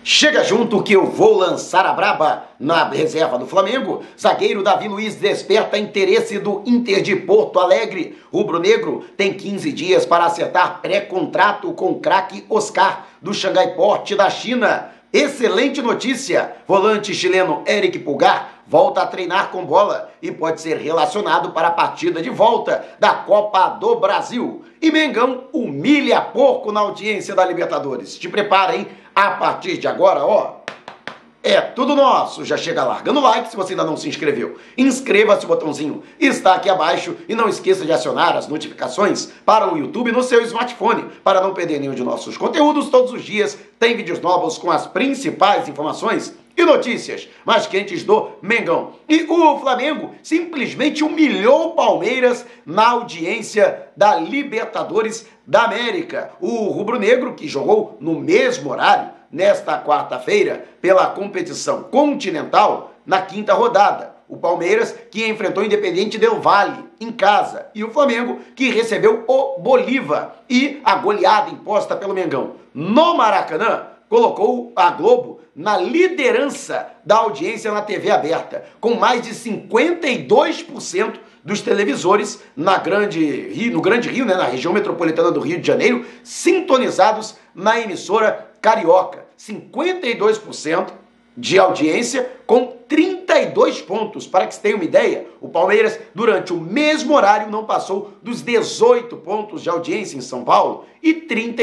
Chega junto que eu vou lançar a braba. Na reserva do Flamengo, zagueiro Davi Luiz desperta interesse do Inter de Porto Alegre. Rubro-negro tem 15 dias para acertar pré-contrato com o craque Oscar, do Xangai Port da China. Excelente notícia! Volante chileno Eric Pulgar volta a treinar com bola e pode ser relacionado para a partida de volta da Copa do Brasil. E Mengão humilha porco na audiência da Libertadores. Te prepara, hein? A partir de agora, ó, é tudo nosso. Já chega largando o like se você ainda não se inscreveu. Inscreva-se, o botãozinho está aqui abaixo e não esqueça de acionar as notificações para o YouTube no seu smartphone para não perder nenhum de nossos conteúdos. Todos os dias tem vídeos novos com as principais informações e notícias mais quentes do Mengão. E o Flamengo simplesmente humilhou o Palmeiras na audiência da Libertadores da América. O rubro-negro, que jogou no mesmo horário nesta quarta-feira pela competição continental na quinta rodada. O Palmeiras, que enfrentou o Independiente del Valle em casa, e o Flamengo, que recebeu o Bolívar. E a goleada imposta pelo Mengão no Maracanã colocou a Globo na liderança da audiência na TV aberta, com mais de 52% dos televisores no Grande Rio, né, na região metropolitana do Rio de Janeiro, sintonizados na emissora carioca. 52% de audiência com 32 pontos. Para que você tenha uma ideia, o Palmeiras, durante o mesmo horário, não passou dos 18 pontos de audiência em São Paulo e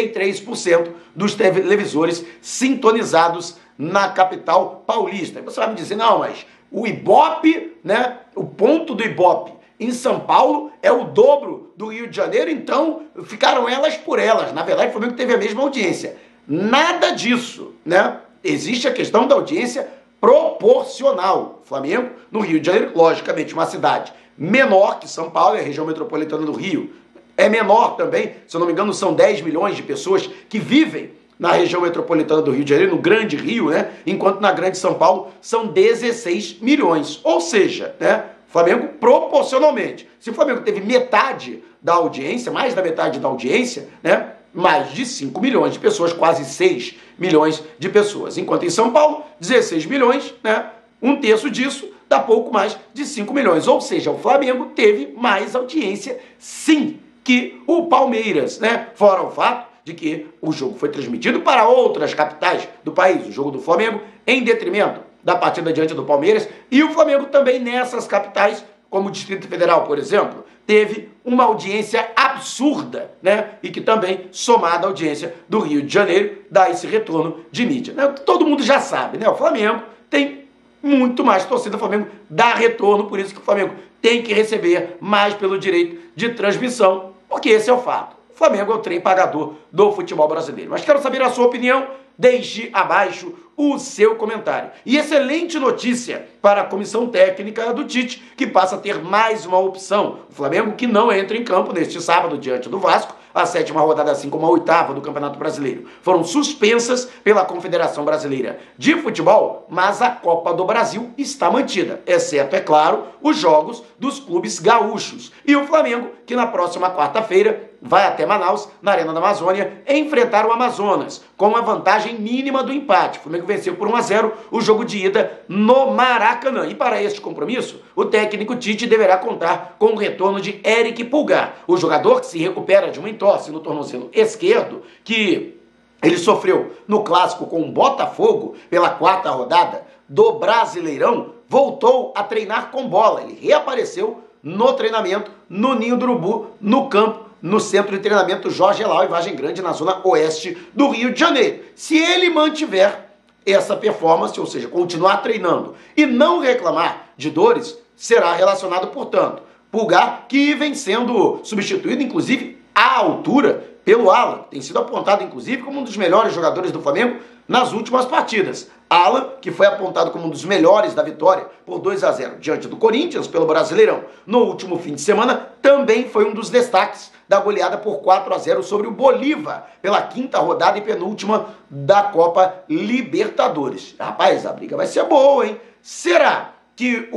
33% dos televisores sintonizados na capital paulista. Você vai me dizer, não, mas o Ibope, né, o ponto do Ibope em São Paulo é o dobro do Rio de Janeiro, então ficaram elas por elas. Na verdade, o Flamengo teve a mesma audiência. Nada disso, né? Existe a questão da audiência proporcional. Flamengo, no Rio de Janeiro, logicamente, uma cidade menor que São Paulo, é a região metropolitana do Rio. É menor também, se eu não me engano, são 10 milhões de pessoas que vivem na região metropolitana do Rio de Janeiro, no Grande Rio, né? Enquanto na Grande São Paulo são 16 milhões. Ou seja, né? Flamengo proporcionalmente. Se o Flamengo teve metade da audiência, mais da metade da audiência, né? Mais de 5 milhões de pessoas, quase 6 milhões de pessoas. Enquanto em São Paulo, 16 milhões, né? Um terço disso dá pouco mais de 5 milhões. Ou seja, o Flamengo teve mais audiência, sim, que o Palmeiras, né? Fora o fato de que o jogo foi transmitido para outras capitais do país, o jogo do Flamengo, em detrimento da partida diante do Palmeiras, e o Flamengo também nessas capitais, como o Distrito Federal, por exemplo, teve uma audiência absurda, né? E que também, somada à audiência do Rio de Janeiro, dá esse retorno de mídia, né? Todo mundo já sabe, né? O Flamengo tem muito mais torcida, o Flamengo dá retorno, por isso que o Flamengo tem que receber mais pelo direito de transmissão, porque esse é o fato. O Flamengo é o trem pagador do futebol brasileiro. Mas quero saber a sua opinião, deixe abaixo o seu comentário. E excelente notícia para a comissão técnica do Tite, que passa a ter mais uma opção. O Flamengo que não entra em campo neste sábado diante do Vasco, a 7ª rodada, assim como a 8ª do Campeonato Brasileiro, foram suspensas pela Confederação Brasileira de Futebol, mas a Copa do Brasil está mantida, exceto, é claro, os jogos dos clubes gaúchos. E o Flamengo, que na próxima quarta-feira vai até Manaus, na Arena da Amazônia, enfrentar o Amazonas, com a vantagem mínima do empate. O Flamengo venceu por 1-0 o jogo de ida no Maracanã. E para este compromisso, o técnico Tite deverá contar com o retorno de Eric Pulgar, o jogador que se recupera de uma entorse no tornozelo esquerdo, que ele sofreu no clássico com o Botafogo pela 4ª rodada do Brasileirão, voltou a treinar com bola. Ele reapareceu no treinamento no Ninho do Urubu, no campo, no centro de treinamento Jorge Elal, em Vargem Grande, na zona oeste do Rio de Janeiro. Se ele mantiver essa performance, ou seja, continuar treinando e não reclamar de dores, será relacionado, portanto, Pulgar, que vem sendo substituído, inclusive, à altura pelo Alan, tem sido apontado, inclusive, como um dos melhores jogadores do Flamengo nas últimas partidas. Alan, que foi apontado como um dos melhores da vitória por 2-0 diante do Corinthians pelo Brasileirão no último fim de semana, também foi um dos destaques da goleada por 4-0 sobre o Bolívar pela 5ª rodada e penúltima da Copa Libertadores. Rapaz, a briga vai ser boa, hein? Será que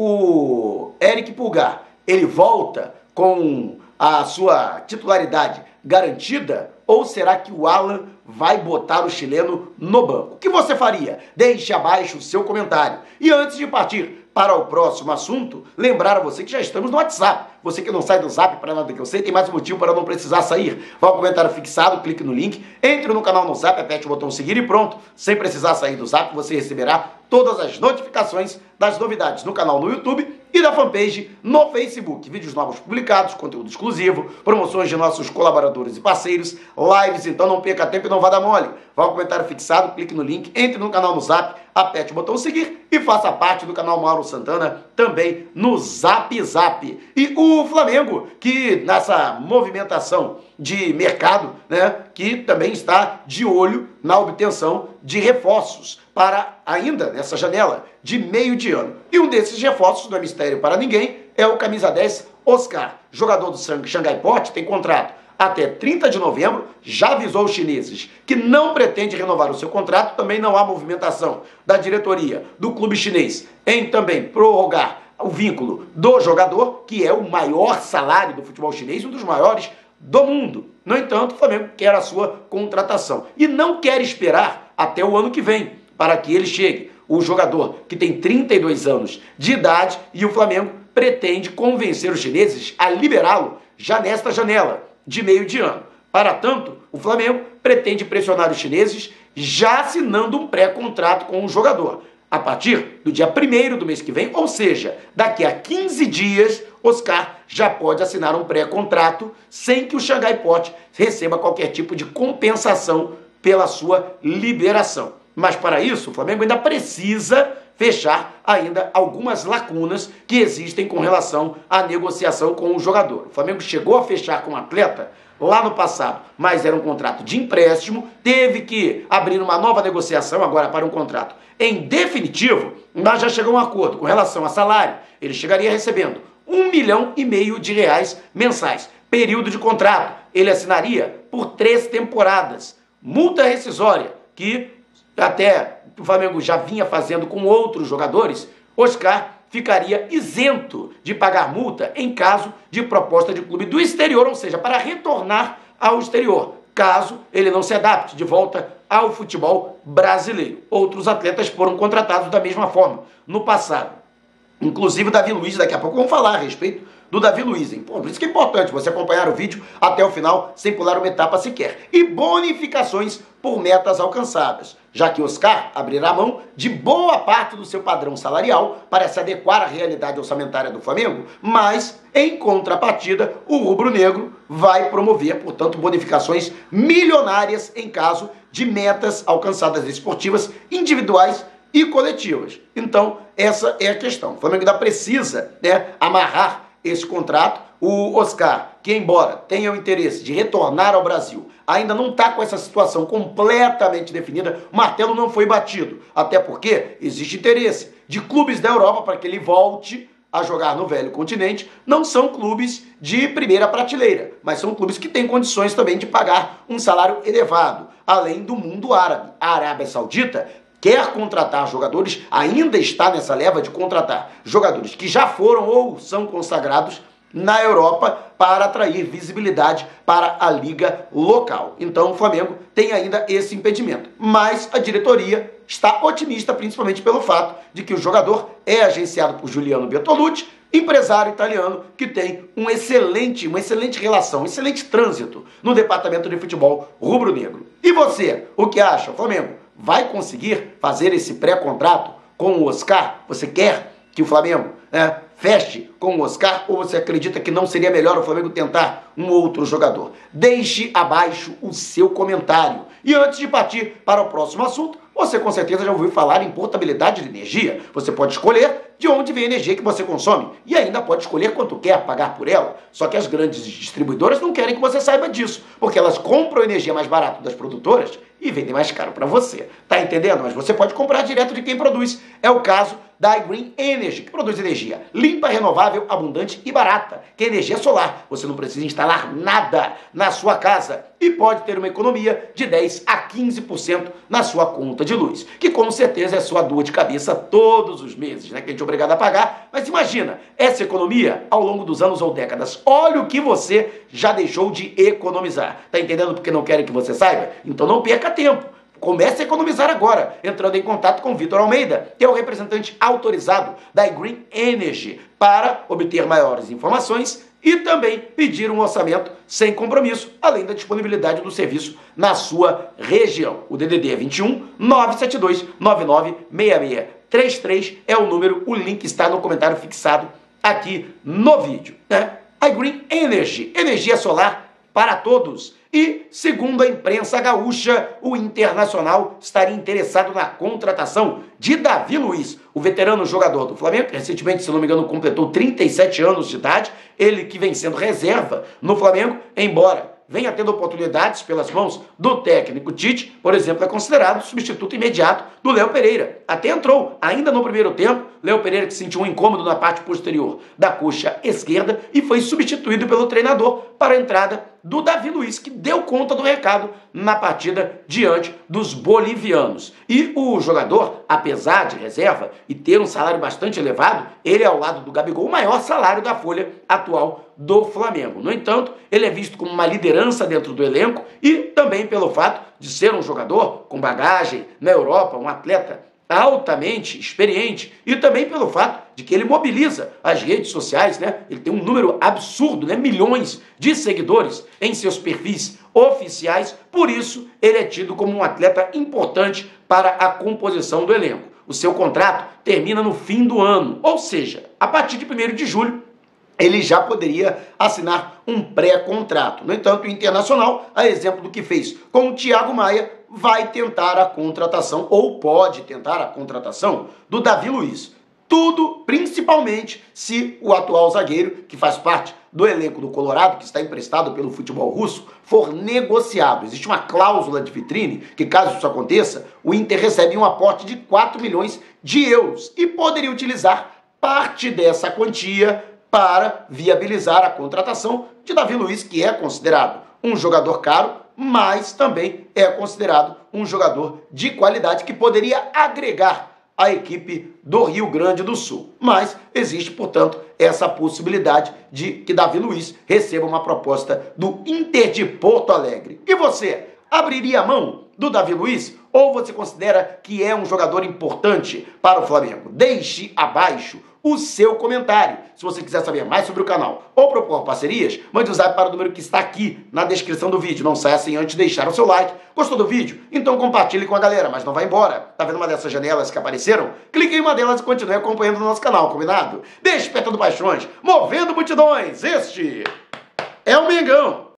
o Eric Pulgar, ele volta com a sua titularidade garantida? Ou será que o Alan vai botar o chileno no banco. O que você faria? Deixe abaixo o seu comentário. E antes de partir para o próximo assunto, lembrar a você que já estamos no WhatsApp. Você que não sai do Zap para nada que eu sei, tem mais um motivo para não precisar sair. Vá ao comentário fixado, clique no link, entre no canal no Zap, aperte o botão seguir e pronto. Sem precisar sair do Zap, você receberá todas as notificações das novidades no canal no YouTube e da fanpage no Facebook. Vídeos novos publicados, conteúdo exclusivo, promoções de nossos colaboradores e parceiros, lives, então não perca tempo e não vá dar mole. Vá ao comentário fixado, clique no link, entre no canal no Zap, aperte o botão seguir e faça parte do canal Mauro Santana também no Zap Zap. E o Flamengo, que nessa movimentação de mercado, né, que também está de olho na obtenção de reforços para ainda nessa janela de meio de ano. E um desses reforços, não é mistério para ninguém, é o camisa 10 Oscar, jogador do Xangai Port, tem contrato até 30 de novembro, já avisou os chineses que não pretende renovar o seu contrato, também não há movimentação da diretoria do clube chinês em também prorrogar o vínculo do jogador, que é o maior salário do futebol chinês, um dos maiores do mundo. No entanto, o Flamengo quer a sua contratação e não quer esperar até o ano que vem para que ele chegue. O jogador que tem 32 anos de idade e o Flamengo pretende convencer os chineses a liberá-lo já nesta janela de meio de ano. Para tanto, o Flamengo pretende pressionar os chineses já assinando um pré-contrato com o jogador. A partir do dia 1º do mês que vem, ou seja, daqui a 15 dias, Oscar já pode assinar um pré-contrato sem que o Xangai Port receba qualquer tipo de compensação pela sua liberação. Mas para isso, o Flamengo ainda precisa fechar ainda algumas lacunas que existem com relação à negociação com o jogador. O Flamengo chegou a fechar com o atleta lá no passado, mas era um contrato de empréstimo, teve que abrir uma nova negociação agora para um contrato em definitivo, mas já chegou a um acordo com relação a salário. Ele chegaria recebendo R$1,5 milhão de reais mensais. Período de contrato, ele assinaria por 3 temporadas. Multa rescisória, que até o Flamengo já vinha fazendo com outros jogadores, Oscar ficaria isento de pagar multa em caso de proposta de clube do exterior, ou seja, para retornar ao exterior, caso ele não se adapte de volta ao futebol brasileiro. Outros atletas foram contratados da mesma forma no passado. Inclusive o Davi Luiz, daqui a pouco vamos falar a respeito do Davi Luiz, hein? Por isso que é importante você acompanhar o vídeo até o final, sem pular uma etapa sequer. E bonificações por metas alcançadas, já que Oscar abrirá mão de boa parte do seu padrão salarial para se adequar à realidade orçamentária do Flamengo, mas, em contrapartida, o rubro-negro vai promover, portanto, bonificações milionárias em caso de metas alcançadas esportivas individuais e coletivas. Então, essa é a questão. O Flamengo ainda precisa, amarrar esse contrato. O Oscar, que embora tenha o interesse de retornar ao Brasil, ainda não está com essa situação completamente definida, o martelo não foi batido, até porque existe interesse de clubes da Europa para que ele volte a jogar no velho continente. Não são clubes de primeira prateleira, mas são clubes que têm condições também de pagar um salário elevado, além do mundo árabe. A Arábia Saudita quer contratar jogadores, ainda está nessa leva de contratar jogadores que já foram ou são consagrados na Europa para atrair visibilidade para a liga local. Então o Flamengo tem ainda esse impedimento. Mas a diretoria está otimista, principalmente pelo fato de que o jogador é agenciado por Giuliano Bertolucci, empresário italiano que tem uma excelente relação, um excelente trânsito no departamento de futebol rubro-negro. E você, o que acha? O Flamengo vai conseguir fazer esse pré-contrato com o Oscar? Você quer que o Flamengo feche com o Oscar, ou você acredita que não seria melhor o Flamengo tentar um outro jogador? Deixe abaixo o seu comentário. E antes de partir para o próximo assunto, você com certeza já ouviu falar em portabilidade de energia. Você pode escolher de onde vem a energia que você consome e ainda pode escolher quanto quer pagar por ela. Só que as grandes distribuidoras não querem que você saiba disso, porque elas compram energia mais barato das produtoras e vendem mais caro para você. Tá entendendo? Mas você pode comprar direto de quem produz. É o caso da iGreen Energy, que produz energia limpa, renovável, abundante e barata, que é energia solar. Você não precisa instalar nada na sua casa e pode ter uma economia de 10 a 15% na sua conta de luz, que com certeza é sua dor de cabeça todos os meses, né, que a gente é obrigado a pagar. Mas imagina essa economia ao longo dos anos ou décadas. Olha o que você já deixou de economizar. Tá entendendo porque não querem que você saiba? Então não perca tempo. Comece a economizar agora, entrando em contato com o Vitor Almeida, que é o representante autorizado da iGreen Energy, para obter maiores informações e também pedir um orçamento sem compromisso, além da disponibilidade do serviço na sua região. O DDD é 21 972 996633 é o número, o link está no comentário fixado aqui no vídeo, né? iGreen Energy, energia solar para todos. E, segundo a imprensa gaúcha, o Internacional estaria interessado na contratação de Davi Luiz, o veterano jogador do Flamengo, que recentemente, se não me engano, completou 37 anos de idade, ele que vem sendo reserva no Flamengo, embora venha tendo oportunidades pelas mãos do técnico Tite, por exemplo, é considerado substituto imediato do Léo Pereira. Até entrou, ainda no primeiro tempo, Léo Pereira que sentiu um incômodo na parte posterior da coxa esquerda e foi substituído pelo treinador para a entrada do Davi Luiz, que deu conta do recado na partida diante dos bolivianos. E o jogador, apesar de reserva e ter um salário bastante elevado, ele é, ao lado do Gabigol, o maior salário da folha atual do Flamengo. No entanto, ele é visto como uma liderança dentro do elenco e também pelo fato de ser um jogador com bagagem na Europa, um atleta altamente experiente, e também pelo fato de que ele mobiliza as redes sociais, né? Ele tem um número absurdo, né? Milhões de seguidores em seus perfis oficiais, por isso ele é tido como um atleta importante para a composição do elenco. O seu contrato termina no fim do ano, ou seja, a partir de 1º de julho, ele já poderia assinar um pré-contrato. No entanto, o Internacional, a exemplo do que fez com o Thiago Maia, vai tentar a contratação, ou pode tentar a contratação, do Davi Luiz. Tudo, principalmente, se o atual zagueiro, que faz parte do elenco do Colorado, que está emprestado pelo futebol russo, for negociado. Existe uma cláusula de vitrine que, caso isso aconteça, o Inter recebe um aporte de 4 milhões de euros e poderia utilizar parte dessa quantia para viabilizar a contratação de Davi Luiz, que é considerado um jogador caro, mas também é considerado um jogador de qualidade que poderia agregar a equipe do Rio Grande do Sul. Mas existe, portanto, essa possibilidade de que Davi Luiz receba uma proposta do Inter de Porto Alegre. E você, abriria a mão do Davi Luiz ou você considera que é um jogador importante para o Flamengo? Deixe abaixo o seu comentário. Se você quiser saber mais sobre o canal ou propor parcerias, mande um zap para o número que está aqui na descrição do vídeo. Não saia sem antes deixar o seu like. Gostou do vídeo? Então compartilhe com a galera, mas não vai embora. Tá vendo uma dessas janelas que apareceram? Clique em uma delas e continue acompanhando o nosso canal, combinado? Despertando paixões, movendo multidões. Este é o Mengão.